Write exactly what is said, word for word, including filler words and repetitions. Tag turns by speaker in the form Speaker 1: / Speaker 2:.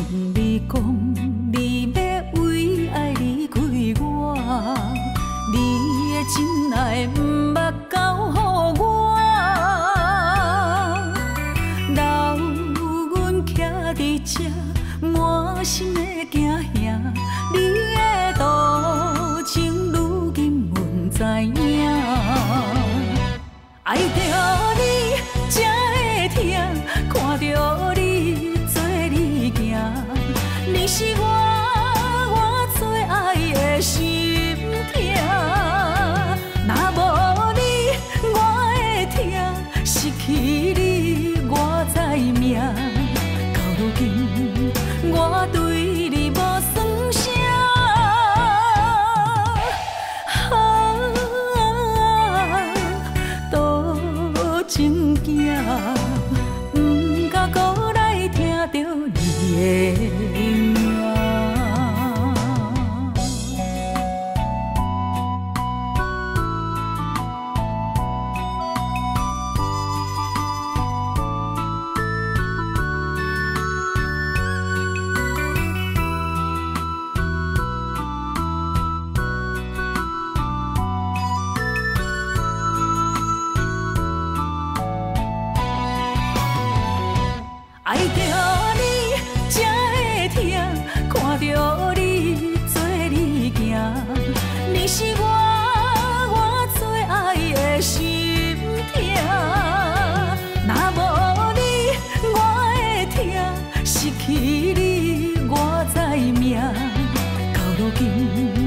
Speaker 1: 你讲你要为爱离开我，你的真爱毋捌交予我，留阮徛伫这满心的惊吓，你的多情如今阮知影，爱着你才会疼，看着你做你行，你是我我最爱的心痛，若无你我会疼，失去你我知命，到如今我对你无算啥，啊，多情行，毋敢搁来听着你的名。爱着你才会疼，看着你做你行，你是我我最爱的心痛，若无你我会疼，失去你我知命，到如今